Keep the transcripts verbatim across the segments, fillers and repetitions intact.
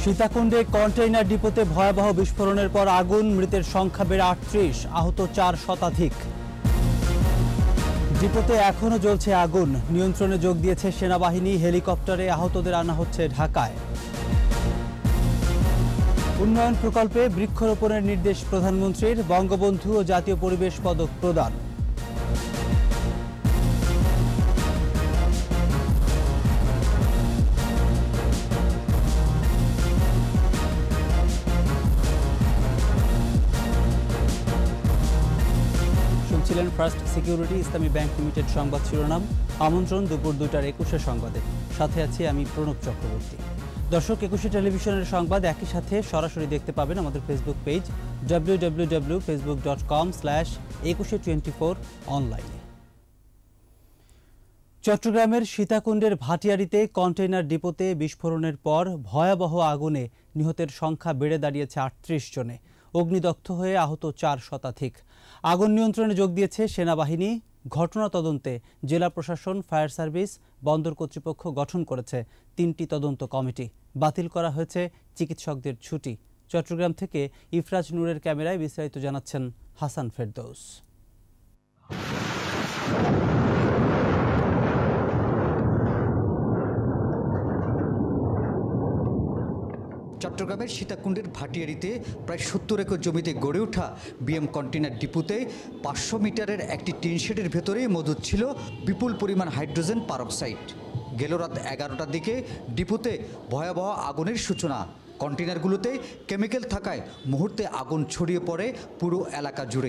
সীতাকুণ্ডে কন্টেইনার ডিপোতে ভয়াবহ বিস্ফোরণের পর আগুন, মৃতের সংখ্যা বেড়ে আটত্রিশ, আহত চার শতাধিক। ডিপোতে এখনো জ্বলছে আগুন, নিয়ন্ত্রণে যোগ দিয়েছে সেনাবাহিনী, হেলিকপ্টারে আহতদের আনা হচ্ছে ঢাকায়। উন্নয়ন প্রকল্পে বৃক্ষরোপণের নির্দেশ প্রধানমন্ত্রীর, বঙ্গবন্ধু ও জাতীয় পরিবেশ পদক প্রদান। ছিলেন First Security Islami Bank Limited সংবাদ শিরোনাম। আমন্ত্রণ দুপুর দুটার একুশে সংবাদে, সাথে আছি আমি প্রণব চক্রবর্তী। দর্শক, একুশে টেলিভিশনের সংবাদ একই সাথে সরাসরি দেখতে পাবেন আমাদের Facebook page W W W dot Facebook dot com slash Ekushey twenty four অনলাইনে। চট্টগ্রামের সীতাকুণ্ডের ভাটিয়ারিতে কন্টেইনার ডিপোতে বিস্ফোরণের পর ভয়াবহ আগুনে নিহতের সংখ্যা বেড়ে দাঁড়িয়েছে আটত্রিশ জনে, অগ্নিদগ্ধ হয়ে আহত চার শতাধিক। আগুন নিয়ন্ত্রণে যোগ দিয়েছে সেনাবাহিনী। ঘটনা তদন্তে জেলা প্রশাসন, ফায়ার সার্ভিস, বন্দর কর্তৃপক্ষ গঠন করেছে তিনটি তদন্ত কমিটি। বাতিল করা হয়েছে চিকিৎসকদের ছুটি। চট্টগ্রাম থেকে ইফরাজ নূরের ক্যামেরায় বিস্তারিত জানাচ্ছেন হাসান ফেরদৌস। চট্টগ্রামের সীতাকুণ্ডের ভাটিয়ারিতে প্রায় সত্তর একর জমিতে গড়ে ওঠা বিএম কন্টেইনার ডিপোতে পাঁচশো মিটারের একটি টিন শেডের ভেতরে মজুদ ছিল বিপুল পরিমাণ হাইড্রোজেন পারক্সাইড। গেল রাত এগারোটার দিকে ডিপোতে ভয়াবহ আগুনের সূচনা। কন্টেইনারগুলোতে কেমিক্যাল থাকায় মুহূর্তে আগুন ছড়িয়ে পড়ে পুরো এলাকা জুড়ে।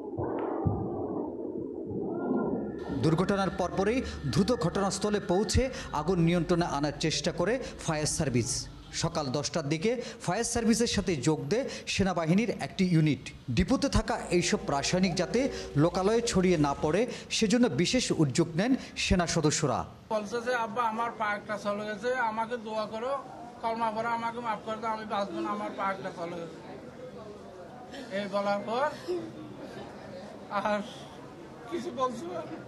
দুর্ঘটনার পরপরই দ্রুত ঘটনাস্থলে পৌঁছে আগুন নিয়ন্ত্রণে আনার চেষ্টা করে ফায়ার সার্ভিস। সকাল দশটার দিকে ফায়ার সার্ভিসের সাথে যোগ দেয় সেনাবাহিনীর একটি ইউনিট। ডিপোতে থাকা এইসব রাসায়নিক যাতে লোকালয়ে ছড়িয়ে না পড়ে সেজন্য বিশেষ উদ্যোগ নেন সেনা সদস্যরা। বলছে যে আব্বা আমার পাকটা চলে গেছে, আমাকে দোয়া করো, কলমা পড়ো, আমাকে মাফ করে দাও, আমি বাঁচবো না, আমার পাকটা চলে গেছে। এই বলার পর আর কিছু বলছো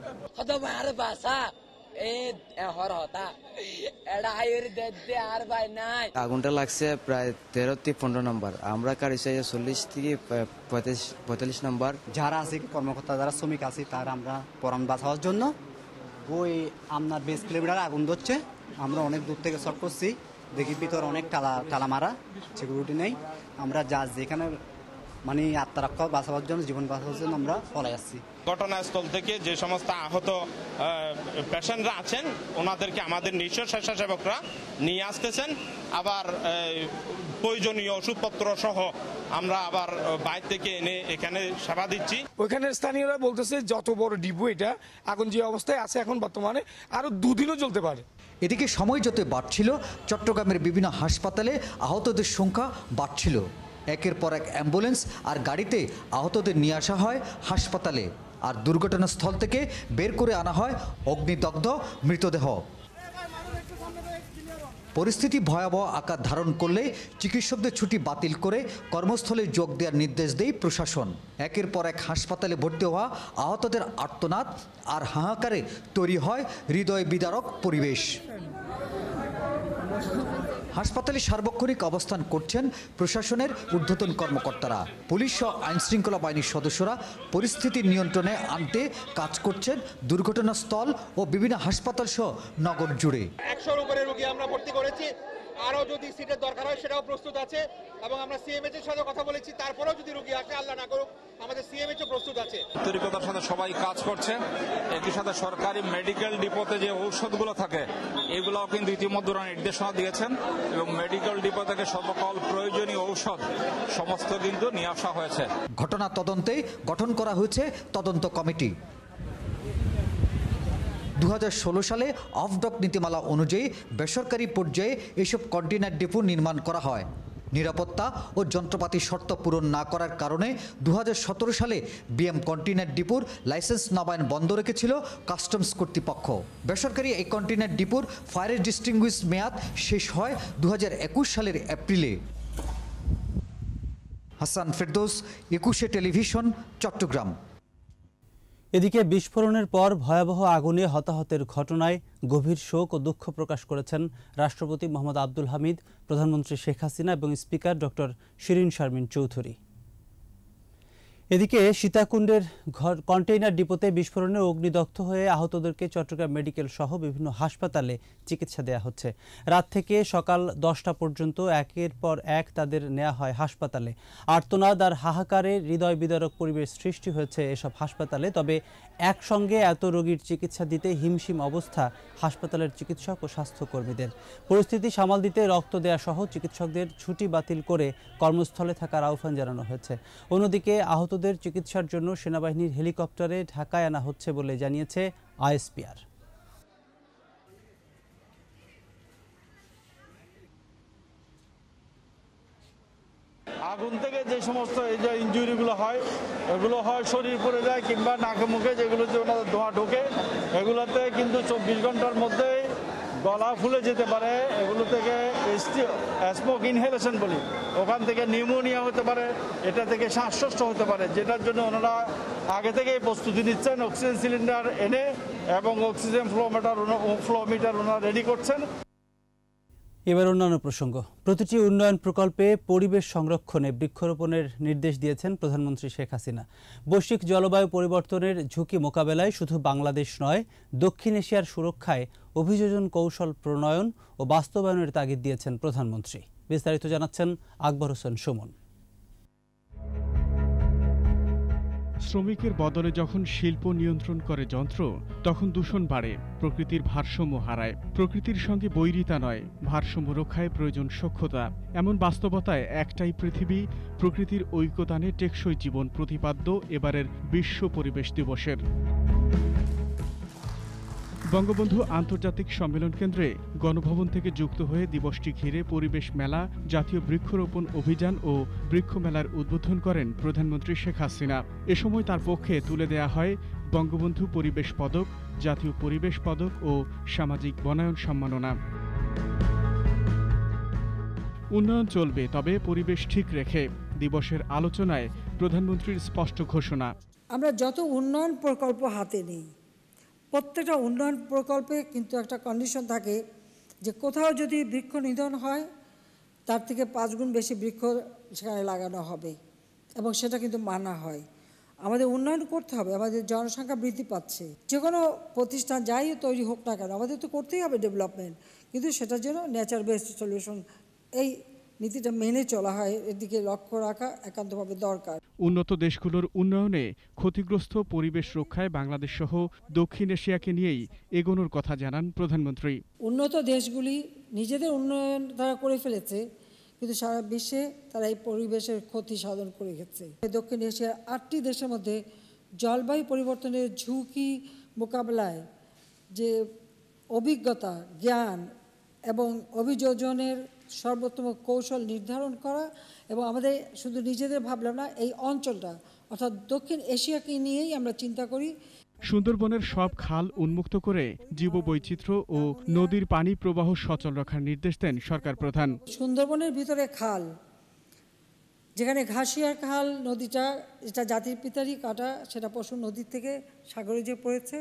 আগুনটা লাগছে প্রায় তেরো থেকে পনেরো নম্বর, আমরা কারিছে চল্লিশ থেকে পঁয়তাল্লিশ নম্বর। যারা আছে কর্মকর্তা, যারা শ্রমিক আছে, তার আমরা পরাণ বাঁচানোর জন্য ওই আপনার বিশ কিলোমিটার আগুন ধরছে। আমরা অনেক দূর থেকে শর্ট করছি, দেখি ভিতর অনেক টালা টালা মারা, সিকিউরিটি নেই। আমরা যা যেখানে মানে আত্মরক্ষা বাঁচাবার জন্য, জীবন বাঁচাবার জন্য আমরা পলাই আসছি। ঘটনাস্থল থেকে যে সমস্ত আহত পেশেন্টরা আছেন ওনাদেরকে আমাদের নিঃস্ব স্বেচ্ছাসেবকরা নিয়ে আসতেছেন। আবার প্রয়োজনীয় ওষুধপত্র সহ আমরা আবার বাইরে থেকে এনে এখানে সেবা দিচ্ছি। ওইখানে স্থানীয়রা বলতেছে যত বড় ডিপো এটা, আগুন যে অবস্থায় আছে এখন বর্তমানে আরো দুদিনও চলতে পারে। এদিকে সময় যত বাড়ছিল চট্টগ্রামের বিভিন্ন হাসপাতালে আহতদের সংখ্যা বাড়ছিল। একের পর এক অ্যাম্বুলেন্স আর গাড়িতে আহতদের নিয়ে আসা হয় হাসপাতালে, আর দুর্ঘটনাস্থল থেকে বের করে আনা হয় অগ্নিদগ্ধ মৃতদেহ। পরিস্থিতি ভয়াবহ আকার ধারণ করলে চিকিৎসকদের ছুটি বাতিল করে কর্মস্থলে যোগ দেওয়ার নির্দেশ দেয় প্রশাসন। একের পর এক হাসপাতালে ভর্তি হওয়া আহতদের আর্তনাদ আর হাহাকারে তৈরি হয় হৃদয় বিদারক পরিবেশ। হাসপাতালে সার্বক্ষণিক অবস্থান করছেন প্রশাসনের ঊর্ধ্বতন কর্মকর্তারা। পুলিশ সহ আইনশৃঙ্খলা বাহিনীর সদস্যরা পরিস্থিতি নিয়ন্ত্রণে আনতে কাজ করছেন দুর্ঘটনাস্থল ও বিভিন্ন হাসপাতাল সহ নগর জুড়ে। একশোর উপরে রোগী আমরা ভর্তি করেছি, আরও যদি সিটের দরকার হয় সেটাও প্রস্তুত আছে, এবং আমরা সিএমএইচ এর সাথে কথা বলেছি। তারপরেও যদি রোগী আসে, আল্লাহ না করুক, আমাদের সিএমএইচ ও প্রস্তুত আছে। আন্তরিকতার সাথে সবাই কাজ করছে। একই সাথে সরকারি মেডিকেল ডিপোতে যে ঔষধগুলো থাকে এগুলোও কিন্তু ইতিমধ্যে নির্দেশনা দিয়েছেন, এবং মেডিকেল ডিপো থেকে সকল প্রয়োজনীয় ঔষধ সমস্ত কিন্তু নিয়ে আসা হয়েছে। ঘটনা তদন্তে গঠন করা হয়েছে তদন্ত কমিটি। দু হাজার ষোলো সালে অফডক নীতিমালা অনুযায়ী বেসরকারি পর্যায়ে এসব কন্টেইনার ডিপো নির্মাণ করা হয়। নিরাপত্তা ও যন্ত্রপাতি শর্ত পূরণ না করার কারণে দু হাজার সতেরো সালে বিএম কন্টেইনার ডিপোর লাইসেন্স নবায়ন বন্ধ রেখেছিল কাস্টমস কর্তৃপক্ষ। বেসরকারি এই কন্টেইনার ডিপোর ফায়ার ডিস্টিংগুইশ মেয়াদ শেষ হয় দু হাজার একুশ সালের এপ্রিলে। হাসান ফেরদৌস, একুশে টেলিভিশন, চট্টগ্রাম। এদিকে বিস্ফোরণের পর ভয়াবহ আগুনে হতাহতের ঘটনায় গভীর শোক ও দুঃখ প্রকাশ করেছেন রাষ্ট্রপতি মোহাম্মদ আব্দুল হামিদ, প্রধানমন্ত্রী শেখ হাসিনা এবং স্পিকার ডক্টর শিরিন শারমিন চৌধুরী। এদিকে সীতাকুণ্ডের কন্টেইনার ডিপোতে বিস্ফোরণে অগ্নিদগ্ধ হয়ে আহতদেরকে চট্টগ্রাম মেডিকেল সহ বিভিন্ন হাসপাতালে চিকিৎসা দেওয়া হচ্ছে। রাত থেকে সকাল দশটা পর্যন্ত একের পর এক তাদের নেওয়া হয় হাসপাতালে। আর্তনাদ আর হাহাকারে হৃদয় বিদারক পরিবেশ সৃষ্টি হয়েছে এসব হাসপাতালে। তবে একসঙ্গে এত রোগীর চিকিৎসা দিতে হিমশিম অবস্থা হাসপাতালের চিকিৎসক ও স্বাস্থ্যকর্মীদের। পরিস্থিতি সামাল দিতে রক্ত দেয়া সহ চিকিৎসকদের ছুটি বাতিল করে কর্মস্থলে থাকার আহ্বান জানানো হয়েছে। অন্যদিকে আহত চিকিৎসার জন্য সেনাবাহিনীর হেলিকপ্টারে ঢাকায় আনা হচ্ছে বলে জানিয়েছে আইএসপিআর। আগুন থেকে যে সমস্ত এই যে ইনজুরিগুলো হয় এগুলো হয় শরীর পড়ে যায় কিংবা নাকে মুখে যেগুলো যে ধোঁয়া ঢোকে এগুলোতে কিন্তু চব্বিশ ঘন্টার মধ্যেই গলা ফুলে যেতে পারে। এগুলো থেকে স্মোক ইনহেলেশন বলি, ওখান থেকে নিউমোনিয়া হতে পারে, এটা থেকে শ্বাসকষ্ট হতে পারে, যেটার জন্য ওনারা আগে থেকেই প্রস্তুতি নিচ্ছেন। অক্সিজেন সিলিন্ডার এনে এবং অক্সিজেন ফ্লোমিটার ফ্লোমিটার ওনারা রেডি করছেন। এবার অন্যান্য প্রসঙ্গ। প্রতিটি উন্নয়ন প্রকল্পে পরিবেশ সংরক্ষণে বৃক্ষরোপণের নির্দেশ দিয়েছেন প্রধানমন্ত্রী শেখ হাসিনা। বৈশ্বিক জলবায়ু পরিবর্তনের ঝুঁকি মোকাবেলায় শুধু বাংলাদেশ নয়, দক্ষিণ এশিয়ার সুরক্ষায় অভিযোজন কৌশল প্রণয়ন ও বাস্তবায়নের তাগিদ দিয়েছেন প্রধানমন্ত্রী। বিস্তারিত জানাচ্ছেন আকবর হোসেন সুমন। শ্রমিকের বদলে যখন শিল্প নিয়ন্ত্রণ করে যন্ত্র, তখন দূষণ বাড়ে, প্রকৃতির ভারসাম্য হারায়। প্রকৃতির সঙ্গে বৈরিতা নয়, ভারসাম্য রক্ষায় প্রয়োজন সখ্যতা। এমন বাস্তবতায় একটাই পৃথিবী, প্রকৃতির ঐক্যতানে টেকসই জীবন প্রতিপাদ্য এবারের বিশ্ব পরিবেশ দিবসের। বঙ্গবন্ধু আন্তর্জাতিক সম্মেলন কেন্দ্রে গণভবন থেকে যুক্ত হয়ে দিবসটি ঘিরে পরিবেশ মেলা, জাতীয় বৃক্ষরোপণ অভিযান ও বৃক্ষ মেলার উদ্বোধন করেন প্রধানমন্ত্রী শেখ হাসিনা। এ সময় তার পক্ষে তুলে দেয়া হয় বঙ্গবন্ধু পরিবেশ পদক, জাতীয় পরিবেশ পদক ও সামাজিক বনায়ন সম্মাননা। উন্নয়ন চলবে, তবে পরিবেশ ঠিক রেখে। দিবসের আলোচনায় প্রধানমন্ত্রীর স্পষ্ট ঘোষণা। আমরা যত উন্নয়ন প্রকল্প হাতে নিই, প্রত্যেকটা উন্নয়ন প্রকল্পে কিন্তু একটা কন্ডিশন থাকে যে কোথাও যদি বৃক্ষ নিধন হয় তার থেকে পাঁচ গুণ বেশি বৃক্ষ সেখানে লাগানো হবে এবং সেটা কিন্তু মানা হয়। আমাদের উন্নয়ন করতে হবে, আমাদের জনসংখ্যা বৃদ্ধি পাচ্ছে। যে কোনো প্রতিষ্ঠান যাই তৈরি হোক না কেন আমাদের তো করতেই হবে ডেভেলপমেন্ট, কিন্তু সেটার জন্য নেচার বেসড সলিউশন এই নীতিটা মেনে চলা হয়, এদিকে লক্ষ্য রাখা একান্তভাবে দরকার। উন্নত দেশগুলোর উন্নয়নে ক্ষতিগ্রস্ত পরিবেশ রক্ষায় বাংলাদেশ সহ দক্ষিণ এশিয়াকে নিয়েই এগোনোর কথা জানান প্রধানমন্ত্রী। উন্নত দেশগুলি নিজেদের উন্নয়ন তারা করে ফেলেছে, কিন্তু সারা বিশ্বে তারা এই পরিবেশের ক্ষতি সাধন করে গেছে। দক্ষিণ এশিয়ার আটটি দেশের মধ্যে জলবায়ু পরিবর্তনের ঝুঁকি মোকাবেলায় যে অভিজ্ঞতা, জ্ঞান এবং অভিযোজনের সর্বোত্তম কৌশল নির্ধারণ করা এবং আমাদের শুধু নিজেদের ভাবলাম না, এই অঞ্চলটা অর্থাৎ দক্ষিণ এশিয়াকে নিয়েই আমরা চিন্তা করি। সুন্দরবনের সব খাল উন্মুক্ত করে জীববৈচিত্র্য ও নদীর পানি প্রবাহ সচল রাখার নির্দেশ দেন সরকার প্রধান। সুন্দরবনের ভিতরে খাল, যেখানে ঘাসিয়ার খাল নদীটা, এটা জাতির পিতারই কাটা, সেটা পশু নদীর থেকে সাগরে যে পড়েছে,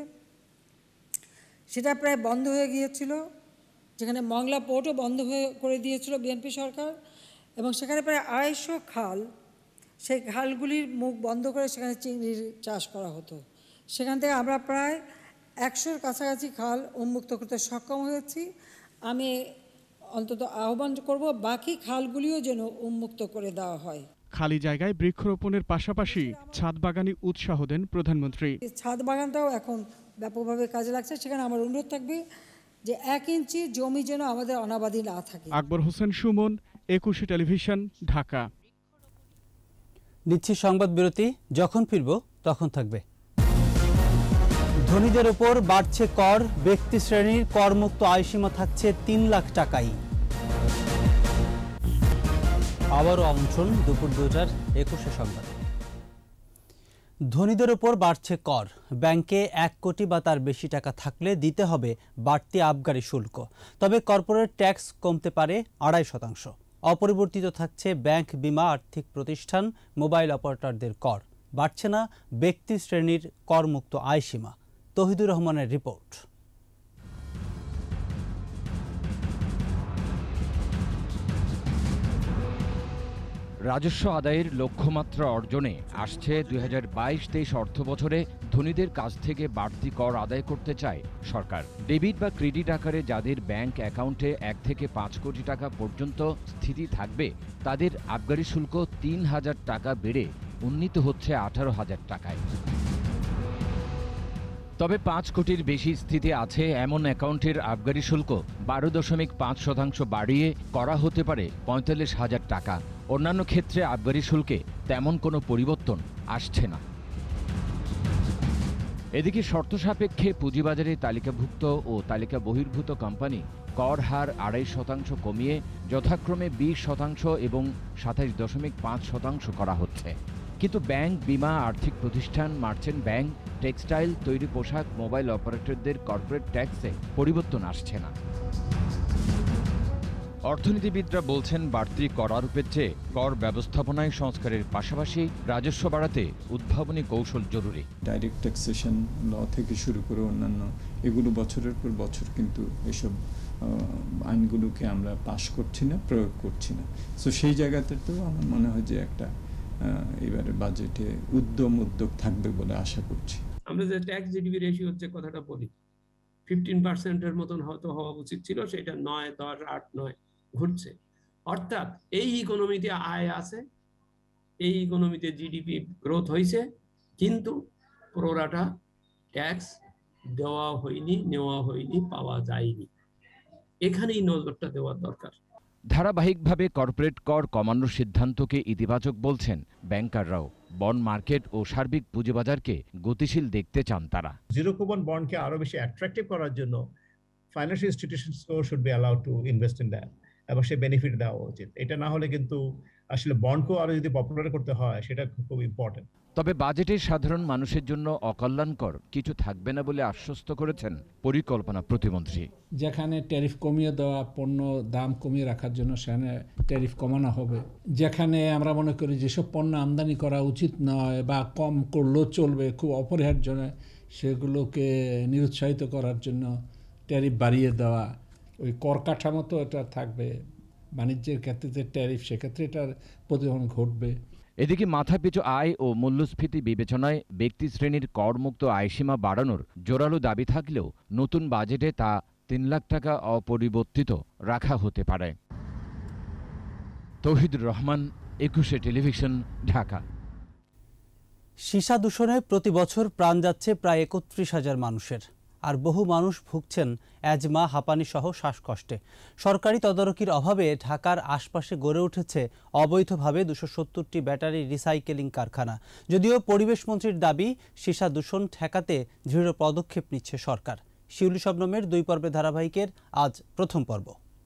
সেটা প্রায় বন্ধ হয়ে গিয়েছিল। যেখানে মংলা পোর্টও বন্ধ হয়ে করে দিয়েছিল বিএনপি সরকার, এবং সেখানে প্রায় আড়াইশো খাল, সেই খালগুলির মুখ বন্ধ করে সেখানে চিংড়ির চাষ করা হতো। সেখান থেকে আমরা প্রায় একশোর কাছাকাছি খাল উন্মুক্ত করতে সক্ষম হয়েছি। আমি অন্তত আহ্বান করব বাকি খালগুলিও যেন উন্মুক্ত করে দেওয়া হয়। খালি জায়গায় বৃক্ষরোপণের পাশাপাশি ছাদ বাগানে উৎসাহ দেন প্রধানমন্ত্রী। ছাদ বাগানটাও এখন ব্যাপকভাবে কাজে লাগছে। সেখানে আমার অনুরোধ থাকবে যে এক ইঞ্চি জমি যেন আমাদের অনাবাদি না থাকে। আকবর হোসেন সুমন, একুশে টেলিভিশন, ঢাকা। নিচ্ছি সংবাদ বিরতি, যখন ফিরব তখন থাকবে। ধনীদের ওপর বাড়ছে কর, ব্যক্তি শ্রেণীর করমুক্ত আয়সীমা থাকছে তিন লাখ টাকাই। আবারও আমন্ত্রণ দুপুর দুটার একুশে সংবাদ। ধনীদের ওপর বাড়ছে কর। ব্যাংকে এক কোটি বা তার বেশি টাকা থাকলে দিতে হবে বাড়তি আবগারি শুল্ক। তবে কর্পোরেট ট্যাক্স কমতে পারে আড়াই শতাংশ। অপরিবর্তিত থাকছে ব্যাংক, বিমা, আর্থিক প্রতিষ্ঠান, মোবাইল অপারেটরদের কর। বাড়ছে না ব্যক্তি শ্রেণীর করমুক্ত আয়সীমা। তৌহিদুর রহমানের রিপোর্ট। রাজস্ব আদায়ের লক্ষ্যমাত্রা অর্জনে আসছে দুই হাজার বাইশ তেইশ অর্থ বছরে ধনীদের কাছ থেকে বাড়তি কর আদায় করতে চায় সরকার। ডেবিট বা ক্রেডিট আকারে যাদের ব্যাংক অ্যাকাউন্টে এক থেকে পাঁচ কোটি টাকা পর্যন্ত স্থিতি থাকবে তাদের আবগারি শুল্ক তিন হাজার টাকা বেড়ে উন্নীত হচ্ছে আঠারো হাজার টাকায়। তবে পাঁচ কোটির বেশি স্থিতি আছে এমন অ্যাকাউন্টের আবগারি শুল্ক বারো দশমিক পাঁচ শতাংশ বাড়িয়ে করা হতে পারে পঁয়তাল্লিশ হাজার টাকা। অন্যান্য ক্ষেত্রে আবগারি শুল্কে তেমন কোনো পরিবর্তন আসছে না। এদিকে শর্ত সাপেক্ষে পুঁজিবাজারে তালিকাভুক্ত ও তালিকা বহির্ভূত কোম্পানি কর হার আড়াই শতাংশ কমিয়ে যথাক্রমে বিশ শতাংশ এবং সাতাশ দশমিক পাঁচ শতাংশ করা হচ্ছে। কিন্তু ব্যাংক, বিমা, আর্থিক প্রতিষ্ঠান, মার্চেন্ট ব্যাংক, টেক্সটাইল, তৈরি পোশাক, মোবাইল অপারেটরদের কর্পোরেট ট্যাক্সে পরিবর্তন আসছে না। অর্থনীতিবিদরা বলছেন বাড়তি কর আরোপের চেয়ে কর ব্যবস্থাপনায় সংস্কারের পাশাপাশি রাজস্ব বাড়াতে উদ্ভাবনী কৌশল জরুরি। ডাইরেক্ট ট্যাক্সেশন ল থেকে শুরু করে অন্যান্য এগুলো বছরের পর বছর কিন্তু এসব আইনগুলোকে আমরা পাশ করছি না, প্রয়োগ করছি না। সো সেই জায়গাতেও আমার মনে হয় যে একটা এবারে বাজেটে উদ্যম উদ্যোগ থাকবে বলে আশা করছি। আমরা যে ট্যাক্স জিডিপি রেশিও হচ্ছে কথাটা বলি, ফিফটিন পার্সেন্টের মতন হয়তো হওয়া উচিত ছিল, সেটা নয়, দশ, আট, নয় ঘুরছে। অর্থাৎ এই ইকোনমিতে আয় আছে, এই ইকোনমিতে জিডিপি গ্রোথ হয়েছে, কিন্তু প্রোরাটা ট্যাক্স দেওয়া হয়নি, নেওয়া হয়নি, পাওয়া যায়নি। এখানেই নজরটা দেওয়ার দরকার। ধারাবাহিকভাবে কর্পোরেট কর কমানোর সিদ্ধান্তকে ইতিবাচক বলছেন ব্যাংকাররাও। বন্ড মার্কেট ও সার্বিক পুঁজিবাজারকে গতিশীল দেখতে চান তারা। জিরো কুপন বন্ডকে আরো বেশি অ্যাট্রাকটিভ করার জন্য ফাইন্যান্সিয়াল ইনস্টিটিউশনসও should be allowed to invest in that, এবং সে বেনিফিট দেওয়া উচিত। এটা না হলে কিন্তু আসলে বন্ডকেও আরো যদি পপুলার করতে হয় সেটা খুব ইম্পর্টেন্ট। তবে বাজেটে সাধারণ মানুষের জন্য অকল্যাণকর কিছু থাকবে না বলে আশ্বস্ত করেছেন পরিকল্পনা প্রতিমন্ত্রী। যেখানে ট্যারিফ কমিয়ে দেওয়া, পণ্য দাম কমিয়ে রাখার জন্য সেখানে ট্যারিফ কমানো হবে। যেখানে আমরা মনে করি যেসব পণ্য আমদানি করা উচিত নয় বা কম করলেও চলবে, খুব অপরিহার্য নয়, সেগুলোকে নিরুৎসাহিত করার জন্য ট্যারিফ বাড়িয়ে দেওয়া। ওই কর কাঠামো তো এটা থাকবে, বাণিজ্যের ক্ষেত্রে যে ট্যারিফ, সেক্ষেত্রে এটার প্রতিফলন ঘটবে। এদিকে মাথাপিছু আয় ও মূল্যস্ফীতি বিবেচনায় ব্যক্তি শ্রেণীর করমুক্ত আয়সীমা বাড়ানোর জোরালো দাবি থাকলেও নতুন বাজেটে তা তিন লাখ টাকা অপরিবর্তিত রাখা হতে পারে। তৌহিদুর রহমান, একুশে টেলিভিশন, ঢাকা। সীসা দূষণে প্রতি বছর প্রাণ যাচ্ছে প্রায় একত্রিশ হাজার মানুষের, আর বহু মানুষ ভুগছেন অ্যাজমা, হাঁপানি সহ শ্বাসকষ্টে। সরকারি তদারকির অভাবে ঢাকার আশপাশে গড়ে উঠেছে অবৈধভাবে দুশো সত্তরটি ব্যাটারি রিসাইকেলিং কারখানা। যদিও পরিবেশ মন্ত্রীর দাবি, সীসা দূষণ ঠেকাতে দৃঢ় পদক্ষেপ নিচ্ছে সরকার। শিউলি শবনমের দুই পর্বে ধারাবাহিকের আজ প্রথম পর্ব।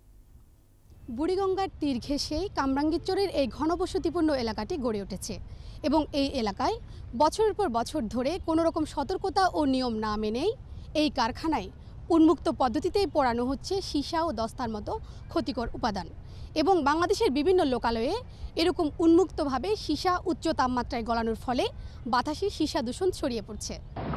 বুড়িগঙ্গার তীর ঘেঁষে কামরাঙ্গীরচরের এই ঘনবসতিপূর্ণ এলাকাটি গড়ে উঠেছে এবং এই এলাকায় বছরের পর বছর ধরে কোনো রকম সতর্কতা ও নিয়ম না মেনেই এই কারখানায় উন্মুক্ত পদ্ধতিতেই পোড়ানো হচ্ছে সীসা ও দস্তার মতো ক্ষতিকর উপাদান, এবং বাংলাদেশের বিভিন্ন লোকালয়ে এরকম উন্মুক্তভাবে সীসা উচ্চ তাপমাত্রায় গলানোর ফলে বাতাসে সীসা দূষণ ছড়িয়ে পড়ছে।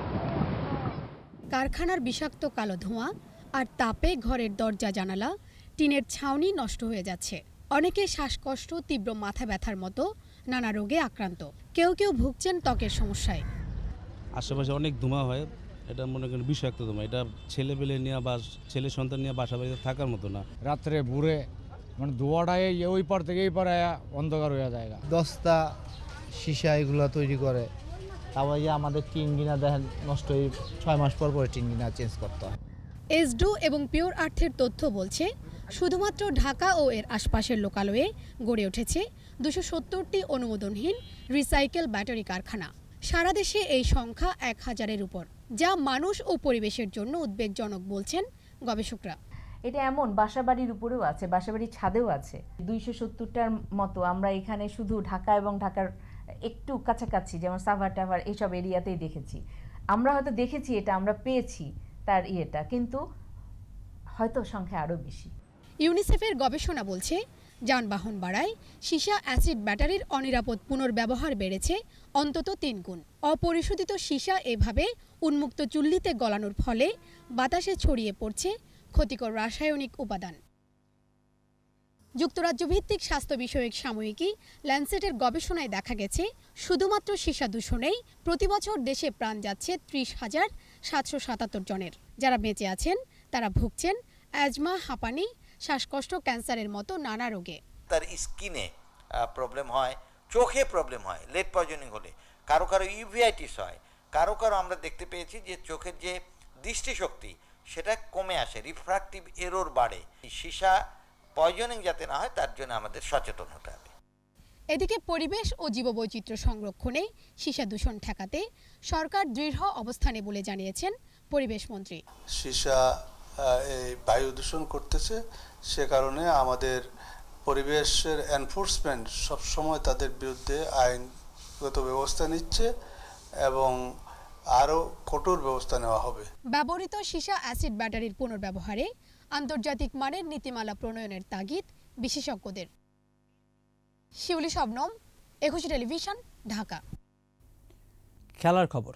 কারখানার বিষাক্ত কালো ধোঁয়া আর তাপে ঘরের দরজা, জানালা, টিনের ছাউনি নষ্ট হয়ে যাচ্ছে। অনেকে শ্বাসকষ্ট, তীব্র মাথা ব্যথার মতো নানা রোগে আক্রান্ত। কেউ কেউ ভুগছেন ত্বকের সমস্যায়। আশেপাশে অনেক ধোঁয়া হয়, এটা মনে করেন বিষাক্ত ধোঁয়া। এটা ছেলে পেলে নিয়ে বা ছেলে সন্তান নিয়ে বাসা বাড়িতে থাকার মতো না। রাত্রে ভোরে মানে ধোঁয়াটায় ওই পার থেকে এই পারে অন্ধকার হয়ে যায়। দস্তা, সীসা এগুলো তৈরি করে, তারপরে যে আমাদের টিন গিনা দেখেন নষ্ট হয়ে ছয় মাস পর পরে টিন গিনা চেঞ্জ করতে হয়। এসডো এবং পিওর আর্থের তথ্য বলছে, শুধুমাত্র ঢাকা ও এর আশপাশের লোকালয়ে গড়ে উঠেছে দুশো সত্তরটি অনুমোদনহীন রিসাইকেল ব্যাটারি কারখানা। সারা দেশে এই সংখ্যা এক হাজারের উপর, যা মানুষ ও পরিবেশের জন্য উদ্বেগজনক বলছেন গবেষকরা। এটা এমন বাসাবাড়ির উপরেও আছে, বাসাবাড়ির ছাদেও আছে। দুইশো সত্তরটার মতো আমরা এখানে শুধু ঢাকা এবং ঢাকার একটু কাছাকাছি যেমন সাভার টাভার এইসব এরিয়াতেই দেখেছি। আমরা হয়তো দেখেছি এটা, আমরা পেয়েছি তার ইয়েটা, কিন্তু হয়তো সংখ্যা আরও বেশি। ইউনিসেফের গবেষণা বলছে, যানবাহন বাড়ায় সীসা অ্যাসিড ব্যাটারির অনিরাপদ পুনর্ব্যবহার বেড়েছে অন্তত তিন গুণ। অপরিশোধিত সীসা এভাবে উন্মুক্ত চুল্লিতে গলানোর ফলে বাতাসে ছড়িয়ে পড়ছে ক্ষতিকর রাসায়নিক উপাদান। যুক্তরাজ্য ভিত্তিক স্বাস্থ্য বিষয়ক সাময়িকী ল্যান্সেটের গবেষণায় দেখা গেছে শুধুমাত্র সীসা দূষণেই প্রতিবছর দেশে প্রাণ যাচ্ছে ত্রিশ হাজার সাতশো সাতাত্তর জনের। যারা বেঁচে আছেন তারা ভুগছেন অ্যাজমা, হাঁপানি, শ্বাসকষ্ট, ক্যান্সারের মতো নানা রোগে। তার স্কিনে প্রবলেম হয়, চোখে প্রবলেম হয় লেড পয়জনিং হলে, কারো কারো ইউভিআইটিস হয়, কারো কারো আমরা দেখতে পেয়েছি যে চোখের যে দৃষ্টিশক্তি সেটা কমে আসে, রিফ্র্যাক্টিভ এরর বাড়ে। সীসা পয়জনিং যাতে না হয় তার জন্য আমাদের সচেতন হতে হবে। এদিকে পরিবেশ ও জীববৈচিত্র্য সংরক্ষণে সীসা দূষণ ঠেকাতে সরকার দৃঢ় অবস্থানে বলে জানিয়েছেন পরিবেশ মন্ত্রী। সীসা এই বায়ু দূষণ করতেছে, সে কারণে আমাদের পরিবেশের এনফোর্সমেন্ট সবসময় তাদের বিরুদ্ধে আইনগত ব্যবস্থা নিচ্ছে এবং আরও কঠোর ব্যবস্থা নেওয়া হবে। ব্যবহৃত সীসা অ্যাসিড ব্যাটারির পুনর্ব্যবহারে আন্তর্জাতিক মানের নীতিমালা প্রণয়নের তাগিদ বিশেষজ্ঞদের। শিউলি শবনম, একুশে টেলিভিশন, ঢাকা। খেলার খবর।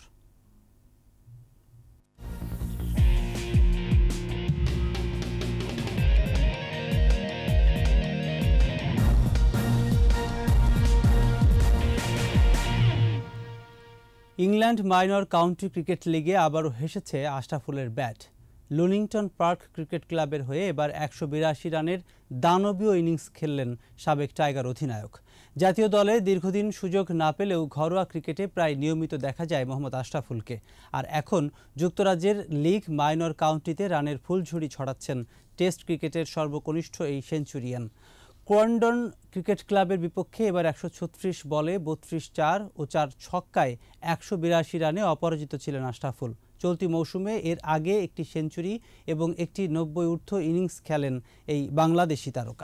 ইংল্যান্ড মাইনর কাউন্টি ক্রিকেট লিগে আবারও হেসেছে আশরাফুলের ব্যাট। লুনিংটন পার্ক ক্রিকেট ক্লাবের হয়ে এবার একশো বিরাশি রানের দানবীয় ইনিংস খেললেন সাবেক টাইগার অধিনায়ক। জাতীয় দলে দীর্ঘদিন সুযোগ না পেলেও ঘরোয়া ক্রিকেটে প্রায় নিয়মিত দেখা যায় মোহাম্মদ আশরাফুলকে। আর এখন যুক্তরাজ্যের লিগ মাইনর কাউন্টিতে রানের ফুলঝুরি ছড়াচ্ছেন টেস্ট ক্রিকেটের সর্বকনিষ্ঠ এই সেঞ্চুরিয়ান। কোয়ান্ডন ক্রিকেট ক্লাবের বিপক্ষে এবার একশো ছত্রিশ বলে বত্রিশ চার ও চার ছক্কায় একশো বিরাশি রানে অপরাজিত ছিলেন আশরাফুল। চলতি মৌসুমে এর আগে একটি সেঞ্চুরি এবং একটি নব্বই ঊর্ধ্ব ইনিংস খেলেন এই বাংলাদেশি তারকা।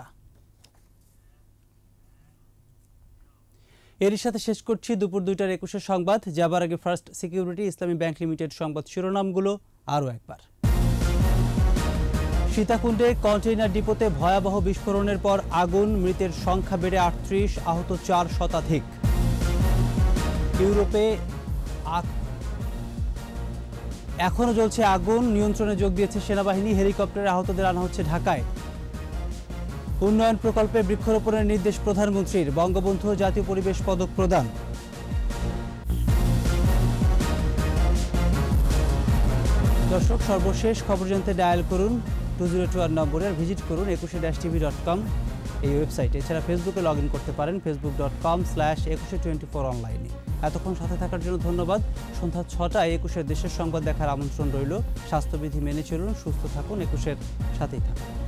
এরই সাথে শেষ করছি দুপুর দুইটার একুশের সংবাদ। যাবার আগে First Security Islami Bank Limited সংবাদ শিরোনামগুলো আরও একবার। সীতাকুণ্ডে কন্টেইনার ডিপোতে ভয়াবহ বিস্ফোরণের পর আগুন, মৃতের সংখ্যা বেড়ে আটত্রিশ, আহত চার শতাধিক। ইউরোপে এখনও জ্বলছে আগুন, নিয়ন্ত্রণে যোগ দিয়েছে সেনাবাহিনী, হেলিকপ্টারে আহতদের আনা হচ্ছে ঢাকায়। উন্নয়ন প্রকল্পে বৃক্ষরোপণের নির্দেশ প্রধানমন্ত্রীর, বঙ্গবন্ধু জাতীয় পরিবেশ পদক প্রদান। দর্শক, সর্বশেষ খবর জানতে ডায়াল করুন টু জিরো টু আর নম্বরে, আর ভিজিট করুন একুশে ড্যাশ টিভি ডট কম এই ওয়েবসাইটে। এছাড়া ফেসবুকে লগ ইন করতে পারেন Facebook dot com slash Ekushey twenty four অনলাইনে। এতক্ষণ সাথে থাকার জন্য ধন্যবাদ। সন্ধ্যা ছটায় একুশের দেশের সংবাদ দেখার আমন্ত্রণ রইল। স্বাস্থ্যবিধি মেনে চলুন, সুস্থ থাকুন, একুশের সাথেই থাকুন।